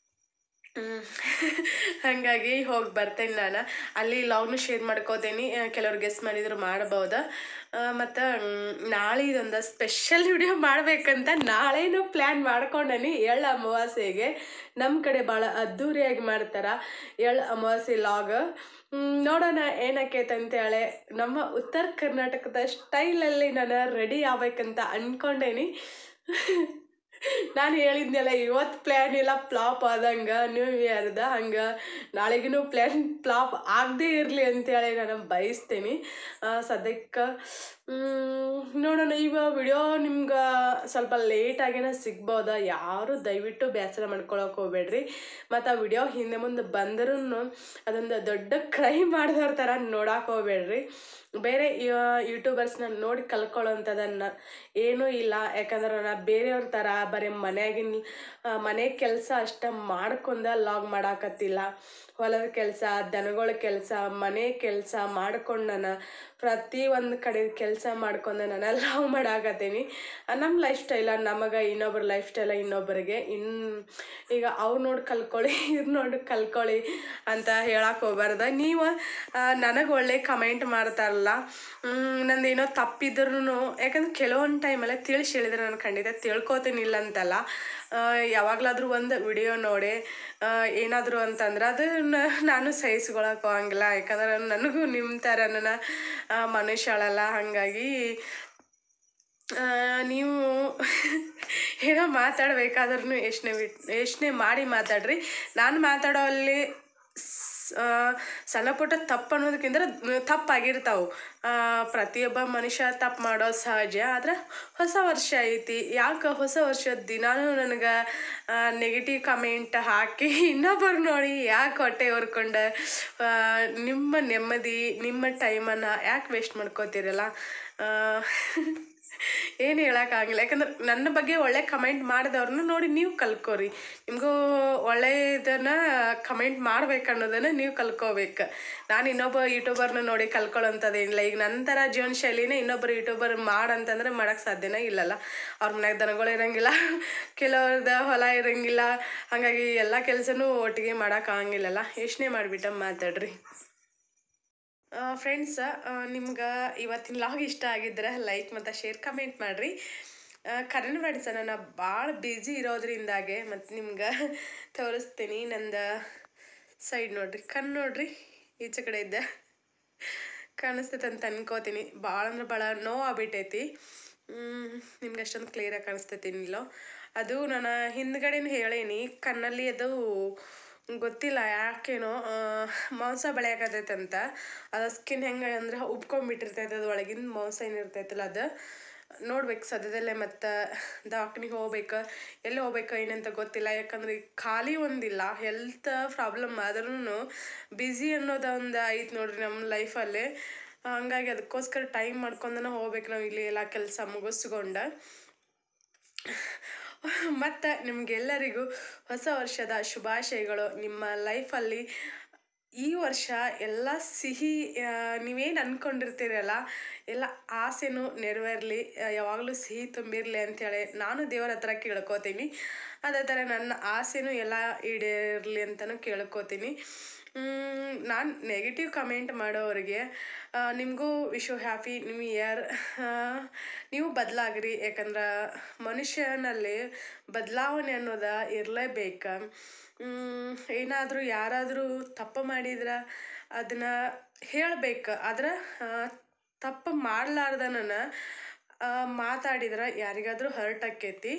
ಹಾಗಾಗಿ ಹೋಗಿ ಬರ್ತೇನೆ ನಾನು. ಅಲ್ಲಿ ಲಾಗ್ನು ಶೇರ್ ಮಾಡ್ಕೋತೀನಿ, ಕೆಲವ್ರು ಗೆಸ್ ಮಾಡಿದ್ರು ಮಾಡ್ಬೋದು. ಮತ್ತು ನಾಳೆ ಇದೊಂದು ಸ್ಪೆಷಲ್ ವಿಡಿಯೋ ಮಾಡಬೇಕಂತ ನಾಳೆನೂ ಪ್ಲ್ಯಾನ್ ಮಾಡ್ಕೊಂಡೇನಿ. ಎಳ್ಳು ಅಮಾವಾಸ್ಯೆಗೆ ನಮ್ಮ ಕಡೆ ಭಾಳ ಅದ್ದೂರಿಯಾಗಿ ಮಾಡ್ತಾರೆ ಎಳ್ಳು ಅಮಾವಾಸ್ಯೆ ಲಾಗ್. ನೋಡೋಣ ಏನಾಕೈತೆ ಅಂತೇಳಿ. ನಮ್ಮ ಉತ್ತರ ಕರ್ನಾಟಕದ ಸ್ಟೈಲಲ್ಲಿ ನಾನು ರೆಡಿ ಆಗ್ಬೇಕಂತ ಅಂದ್ಕೊಂಡೇನಿ. ನಾನು ಹೇಳಿದ್ನಲ್ಲ ಇವತ್ತು ಪ್ಲ್ಯಾನ್ ಇಲ್ಲ ಫ್ಲಾಪ್ ಆದಂಗೆ ನ್ಯೂ ಇಯರ್ದ ಹಂಗೆ ನಾಳೆಗೂ ಪ್ಲ್ಯಾನ್ ಫ್ಲಾಪ್ ಆಗದೇ ಇರಲಿ ಅಂತೇಳಿ ನಾನು ಬಯಸ್ತೀನಿ. ಸದ್ಯಕ್ಕೆ ನೋಡೋಣ. ಈಗ ವಿಡಿಯೋ ನಿಮ್ಗೆ ಸ್ವಲ್ಪ ಲೇಟಾಗೇನ ಸಿಗ್ಬೋದ, ಯಾರು ದಯವಿಟ್ಟು ಬೇಸರ ಮಾಡ್ಕೊಳಕ್ಕೆ ಹೋಗ್ಬೇಡ್ರಿ. ಮತ್ತು ಆ ವಿಡಿಯೋ ಹಿಂದೆ ಮುಂದೆ ಬಂದರೂ ಅದೊಂದು ದೊಡ್ಡ ಕ್ರೈಮ್ ಮಾಡಿದವ್ರ ಥರ ನೋಡಕ್ಕೆ ಹೋಗ್ಬೇಡ್ರಿ. ಬೇರೆ ಯೂಟ್ಯೂಬರ್ಸ್ನ ನೋಡಿ ಕಲ್ಕೊಳ್ಳೋಂಥದ್ದನ್ನು ಏನೂ ಇಲ್ಲ. ಯಾಕಂದ್ರೆ ನಾನು ಬೇರೆಯವ್ರ ಥರ ಬರೀ ಮನೆ ಕೆಲಸ ಅಷ್ಟೇ ಮಾಡ್ಕೊಂಡ ಲಾಗ್ ಮಾಡಾಕತ್ತಿಲ್ಲ. ಹೊಲದ ಕೆಲಸ, ದನಗಳ ಕೆಲಸ, ಮನೆ ಕೆಲಸ ಮಾಡ್ಕೊಂಡು ನಾನು ಪ್ರತಿ ಒಂದು ಕಡೆ ಕೆಲಸ ಮಾಡ್ಕೊಂಡು ನಾನು ಲಾಗ್ ಮಾಡಾಕತ್ತೀನಿ. ನಮ್ಮ ಲೈಫ್ ಸ್ಟೈಲ ನಮಗೆ, ಇನ್ನೊಬ್ರ ಲೈಫ್ ಸ್ಟೈಲ ಇನ್ನೊಬ್ಬರಿಗೆ ಈಗ ಅವ್ರು ನೋಡಿ ಕಲ್ತ್ಕೊಳ್ಳಿ, ಇವ್ರು ನೋಡಿ ಕಲ್ತ್ಕೊಳ್ಳಿ ಅಂತ ಹೇಳಕ್ಕೆ ಹೋಗ್ಬಾರ್ದು. ನೀವು ನನಗೆ ಒಳ್ಳೆ ಕಮೆಂಟ್ ಮಾಡ್ತಾರಲ್ಲ, ನಂದು ಏನೋ ತಪ್ಪಿದ್ರೂ, ಯಾಕಂದ್ರೆ ಕೆಲವೊಂದು ಟೈಮಲ್ಲಿ ತಿಳಿಸಿ ಹೇಳಿದ್ರೆ ನಾನು ಖಂಡಿತ ತಿಳ್ಕೊತೀನಿ, ಇಲ್ಲ ಅಂತಲ್ಲ. ಯಾವಾಗಲಾದ್ರೂ ಒಂದು ವಿಡಿಯೋ ನೋಡಿ ಏನಾದರೂ ಅಂತಂದ್ರೆ ಅದನ್ನ ನಾನು ಸಹಿಸ್ಕೊಳಕ್ಕೆ ಹೋಗಂಗಿಲ್ಲ. ಯಾಕಂದ್ರೆ ನನಗೂ ನಿಮ್ಮ ಥರ ನನ್ನ ಮನುಷ್ಯಳಲ್ಲ. ಹಾಗಾಗಿ ನೀವು ಏನೋ ಮಾತಾಡಬೇಕಾದ್ರೂ ಯೋಚನೆ ಮಾಡಿ ಮಾತಾಡ್ರಿ. ನಾನು ಮಾತಾಡೋ ಅಲ್ಲಿ ಸಣ್ಣ ಪುಟ್ಟ ತಪ್ಪು ಅನ್ನೋದಕ್ಕಿಂತ ತಪ್ಪಾಗಿರ್ತಾವೆ. ಪ್ರತಿಯೊಬ್ಬ ಮನುಷ್ಯ ತಪ್ಪು ಮಾಡೋದು ಸಹಜ. ಆದ್ರೆ ಹೊಸ ವರ್ಷ ಐತಿ, ಯಾಕೆ ಹೊಸ ವರ್ಷದ ದಿನಾನೂ ನನಗೆ ನೆಗೆಟಿವ್ ಕಮೆಂಟ್ ಹಾಕಿ ಇನ್ನೊಬ್ಬರು ನೋಡಿ ಯಾಕೆ ಹೊಟ್ಟೆ ಹೊರ್ಕೊಂಡು ನಿಮ್ಮ ನೆಮ್ಮದಿ, ನಿಮ್ಮ ಟೈಮನ್ನು ಯಾಕೆ ವೇಸ್ಟ್ ಮಾಡ್ಕೋತೀರಲ್ಲ? ಏನು ಹೇಳೋಕ್ಕಾಗಿಲ್ಲ. ಯಾಕಂದ್ರೆ ನನ್ನ ಬಗ್ಗೆ ಒಳ್ಳೆ ಕಮೆಂಟ್ ಮಾಡಿದವ್ರನ್ನ ನೋಡಿ ನೀವು ಕಲ್ತ್ಕೋರಿ. ನಿಮಗೂ ಒಳ್ಳೆಯದನ್ನು ಕಮೆಂಟ್ ಮಾಡ್ಬೇಕು ಅನ್ನೋದನ್ನು ನೀವು ಕಲ್ತ್ಕೋಬೇಕು. ನಾನು ಇನ್ನೊಬ್ಬ ಯೂಟ್ಯೂಬರ್ನ ನೋಡಿ ಕಲ್ತ್ಕೊಳ್ಳೋಂಥದ್ದೇನಿಲ್ಲ. ಈಗ ನನ್ನ ಥರ ಜೀವನ ಶೈಲಿನೇ ಇನ್ನೊಬ್ಬರು ಯೂಟ್ಯೂಬರ್ ಮಾಡಂತಂದ್ರೆ ಮಾಡೋಕ್ಕೆ ಸಾಧ್ಯನೇ ಇಲ್ಲಲ್ಲ. ಅವ್ರ ಮನೆಯಾಗ ದನಗಳು ಇರೋಂಗಿಲ್ಲ, ಕೆಲವ್ರದ್ದು ಹೊಲ ಇರೋಂಗಿಲ್ಲ. ಹಾಗಾಗಿ ಎಲ್ಲ ಕೆಲಸನೂ ಒಟ್ಟಿಗೆ ಮಾಡೋಕ್ಕಾಗಂಗಿಲ್ಲಲ್ಲ. ಯೋಚನೆ ಮಾಡಿಬಿಟ್ಟು ಮಾತಾಡ್ರಿ. ಫ್ರೆಂಡ್ಸ್, ನಿಮ್ಗೆ ಇವತ್ತಿನ ಲಾಗ್ ಇಷ್ಟ ಆಗಿದ್ರೆ ಲೈಕ್ ಮತ್ತು ಶೇರ್ ಕಮೆಂಟ್ ಮಾಡಿರಿ. ಕರೆನ ಫ್ರೆಂಡ್ಸ, ನಾನು ಭಾಳ ಬ್ಯುಸಿ ಇರೋದ್ರಿಂದಾಗೆ ಮತ್ತು ನಿಮ್ಗೆ ತೋರಿಸ್ತೀನಿ. ನಂದು ಸೈಡ್ ನೋಡ್ರಿ, ಕಣ್ಣು ನೋಡ್ರಿ, ಈಚೆ ಕಡೆ ಇದ್ದ ಕಾಣಿಸ್ತೈತೆ ಅಂತ ಅನ್ಕೋತೀನಿ. ಭಾಳ ಅಂದ್ರೆ ಭಾಳ ನೋವು ಆಗ್ಬಿಟ್ಟೈತಿ. ನಿಮ್ಗೆ ಅಷ್ಟೊಂದು ಕ್ಲಿಯರಾಗಿ ಕಾಣಿಸ್ತೈತಿನಿಲ್ಲೋ. ಅದು ನಾನು ಹಿಂದ್ಗಡೆನೂ ಹೇಳೀನಿ, ಕಣ್ಣಲ್ಲಿ ಅದು ಗೊತ್ತಿಲ್ಲ ಯಾಕೇನೋ ಮಾಂಸ ಬೆಳೆಯಾಕತೈತಂತ. ಅದು ಸ್ಕಿನ್ ಹೆಂಗೆ ಅಂದ್ರೆ ಉಬ್ಕೊಂಡ್ಬಿಟ್ಟಿರ್ತೈತೆ, ಅದು ಒಳಗಿನ ಮಾಂಸ ಏನಿರ್ತೈತಲ್ಲ ಅದು ನೋಡ್ಬೇಕು ಸದ್ಯದಲ್ಲೇ. ಮತ್ತು ದವಾಖಾನಿಗೆ ಹೋಗ್ಬೇಕು, ಎಲ್ಲಿ ಹೋಗ್ಬೇಕು ಏನಂತ ಗೊತ್ತಿಲ್ಲ. ಯಾಕಂದ್ರೆ ಖಾಲಿ ಒಂದಿಲ್ಲ, ಹೆಲ್ತ್ ಪ್ರಾಬ್ಲಮ್ ಆದ್ರೂ ಬ್ಯುಸಿ ಅನ್ನೋದು ಒಂದು ಐತೆ ನೋಡ್ರಿ ನಮ್ಮ ಲೈಫಲ್ಲಿ. ಹಂಗಾಗಿ ಅದಕ್ಕೋಸ್ಕರ ಟೈಮ್ ಮಾಡ್ಕೊಂಡನ ಹೋಗ್ಬೇಕು ನಾವು ಇಲ್ಲಿ ಎಲ್ಲ ಕೆಲಸ ಮುಗಿಸ್ಕೊಂಡು. ಮತ್ತು ನಿಮಗೆಲ್ಲರಿಗೂ ಹೊಸ ವರ್ಷದ ಶುಭಾಶಯಗಳು. ನಿಮ್ಮ ಲೈಫಲ್ಲಿ ಈ ವರ್ಷ ಎಲ್ಲ ಸಿಹಿ, ನೀವೇನು ಅಂದ್ಕೊಂಡಿರ್ತೀರಲ್ಲ ಎಲ್ಲ ಆಸೆನೂ ನೆರವೇರಲಿ, ಯಾವಾಗಲೂ ಸಿಹಿ ತುಂಬಿರಲಿ ಅಂಥೇಳಿ ನಾನು ದೇವರ ಹತ್ರ ಕೇಳ್ಕೊತೀನಿ. ಅದೇ ಥರ ನನ್ನ ಆಸೆನೂ ಎಲ್ಲ ಈಡೇರಲಿ ಅಂತಲೂ ಕೇಳ್ಕೊತೀನಿ. ನಾನು ನೆಗೆಟಿವ್ ಕಮೆಂಟ್ ಮಾಡೋರಿಗೆ ನಿಮಗೂ ವಿಶ್ ಹ್ಯಾಪಿ ನ್ಯೂ ಇಯರ್. ನೀವು ಬದಲಾಗ್ರಿ. ಯಾಕಂದ್ರೆ ಮನುಷ್ಯನಲ್ಲಿ ಬದಲಾವಣೆ ಅನ್ನೋದು ಇರಲೇಬೇಕು. ಏನಾದರೂ ಯಾರಾದರೂ ತಪ್ಪು ಮಾಡಿದ್ರೆ ಅದನ್ನು ಹೇಳಬೇಕು. ಆದ್ರೆ ತಪ್ಪು ಮಾಡಲಾರ್ದನ ಮಾತಾಡಿದ್ರೆ ಯಾರಿಗಾದರೂ ಹರ್ಟ್ ಆಕ್ಕೈತಿ.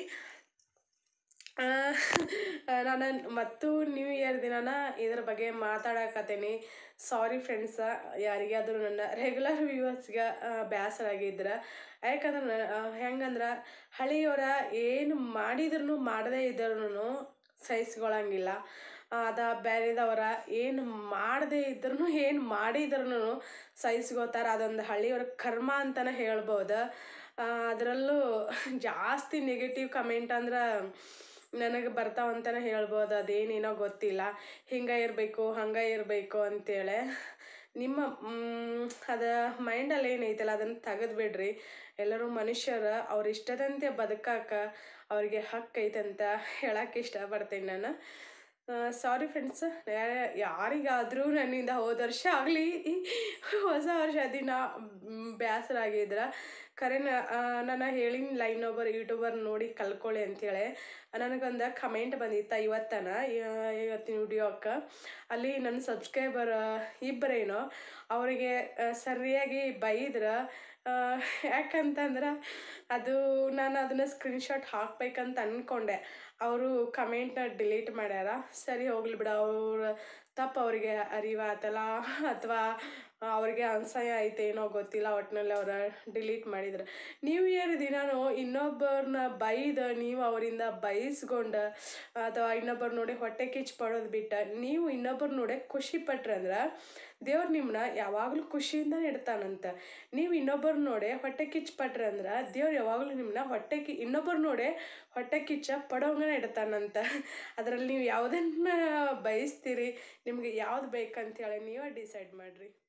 ನಾನು ಮತ್ತು ನ್ಯೂ ಇಯರ್ ದಿನಾನ ಇದ್ರ ಬಗ್ಗೆ ಮಾತಾಡಕತ್ತೀನಿ. ಸಾರಿ ಫ್ರೆಂಡ್ಸ, ಯಾರಿಗಾದರೂ ನನ್ನ ರೆಗ್ಯುಲರ್ ವ್ಯೂವರ್ಸ್ಗೆ ಬೇಸರ ಆಗಿದ್ರೆ. ಯಾಕಂದ್ರೆ ಹೆಂಗಂದ್ರೆ ಹಳೆಯವರ ಏನು ಮಾಡಿದ್ರು ಮಾಡದೇ ಇದ್ರೂ ಸಹಿಸ್ಕೊಳಂಗಿಲ್ಲ. ಅದ ಬೇರೆದವರ ಏನು ಮಾಡದೇ ಇದ್ರೂ ಏನು ಮಾಡಿದ್ರೂ ಸಹಿಸ್ಕೋತಾರೆ. ಅದೊಂದು ಹಳ್ಳಿಯವರ ಕರ್ಮ ಅಂತಲೇ ಹೇಳ್ಬೋದು. ಅದರಲ್ಲೂ ಜಾಸ್ತಿ ನೆಗೆಟಿವ್ ಕಮೆಂಟ್ ಅಂದ್ರೆ ನನಗೆ ಬರ್ತಾವಂತಲೇ ಹೇಳ್ಬೋದು. ಅದೇನೇನೋ ಗೊತ್ತಿಲ್ಲ, ಹಿಂಗೆ ಇರಬೇಕು ಹಂಗೆ ಇರಬೇಕು ಅಂತೇಳಿ. ನಿಮ್ಮ ಅದು ಮೈಂಡಲ್ಲಿ ಏನೈತಲ್ಲ ಅದನ್ನು ತೆಗೆದ್ಬಿಡ್ರಿ. ಎಲ್ಲರೂ ಮನುಷ್ಯರು ಅವ್ರ ಇಷ್ಟದಂತೆ ಬದುಕಕ್ಕೆ ಅವ್ರಿಗೆ ಹಕ್ಕೈತಂತ ಹೇಳಕ್ಕೆ ಇಷ್ಟಪಡ್ತೀನಿ ನಾನು. ಸಾರಿ ಫ್ರೆಂಡ್ಸ್, ಯಾರಿಗಾದರೂ ನನ್ನಿಂದ ಹೋದ ವರ್ಷ ಆಗಲಿ ಹೊಸ ವರ್ಷ ದಿನ ಬೇಸರ ಆಗಿದ್ರೆ ನಾನು ಹೇಳಿನಿಲ್ಲ ಇನ್ನೊಬ್ಬರು ಯೂಟ್ಯೂಬರ್ ನೋಡಿ ಕಲ್ತ್ಕೊಳ್ಳಿ ಅಂಥೇಳಿ. ನನಗೊಂದು ಕಮೆಂಟ್ ಬಂದಿತ್ತು ಇವತ್ತಿನ ವಿಡಿಯೋಕ್ಕೆ. ಅಲ್ಲಿ ನನ್ನ ಸಬ್ಸ್ಕ್ರೈಬರ್ ಇಬ್ಬರೇನೋ ಅವರಿಗೆ ಸರಿಯಾಗಿ ಬೈದ್ರೆ ಯಾಕಂತಂದ್ರೆ ಅದು ನಾನು ಅದನ್ನು ಸ್ಕ್ರೀನ್ಶಾಟ್ ಹಾಕ್ಬೇಕಂತ ಅಂದ್ಕೊಂಡೆ. ಅವರು ಕಮೆಂಟ್ನ ಡಿಲೀಟ್ ಮಾಡ್ಯಾರ. ಸರಿ ಹೋಗ್ಲಿ ಬಿಡು, ಅವ್ರ ತಪ್ಪು ಅವರಿಗೆ ಅರಿವಾತಲ್ಲ ಅಥವಾ ಅವ್ರಿಗೆ ಅಸಹ್ಯ ಐತೇನೋ ಗೊತ್ತಿಲ್ಲ, ಒಟ್ಟಿನಲ್ಲಿ ಅವ್ರು ಡಿಲೀಟ್ ಮಾಡಿದ್ರು. ನ್ಯೂ ಇಯರ್ ದಿನಾನು ಇನ್ನೊಬ್ಬರನ್ನ ಬೈದು ನೀವು ಅವರಿಂದ ಬೈಸ್ಕೊಂಡು ಅಥವಾ ಇನ್ನೊಬ್ಬರು ನೋಡಿ ಹೊಟ್ಟೆ ಕಿಚ್ಚು ಪಡೋದು ಬಿಟ್ಟು ನೀವು ಇನ್ನೊಬ್ಬರು ನೋಡಿ ಖುಷಿ ಪಟ್ರಿ ಅಂದ್ರೆ ದೇವ್ರು ನಿಮ್ಮನ್ನ ಯಾವಾಗಲೂ ಖುಷಿಯಿಂದ ಇಡ್ತಾನಂತ. ನೀವು ಇನ್ನೊಬ್ಬರು ನೋಡಿ ಹೊಟ್ಟೆ ಕಿಚ್ಚು ಪಟ್ರಿ ಅಂದ್ರೆ ದೇವ್ರು ಯಾವಾಗಲೂ ನಿಮ್ಮನ್ನ ಇನ್ನೊಬ್ಬರು ನೋಡಿ ಹೊಟ್ಟೆ ಕಿಚ್ಚ ಪಡೋಂಗನ ಇಡ್ತಾನಂತ. ಅದರಲ್ಲಿ ನೀವು ಯಾವುದನ್ನು ಬಯಸ್ತೀರಿ, ನಿಮಗೆ ಯಾವ್ದು ಬೇಕಂತೇಳಿ ನೀವೇ ಡಿಸೈಡ್ ಮಾಡಿರಿ.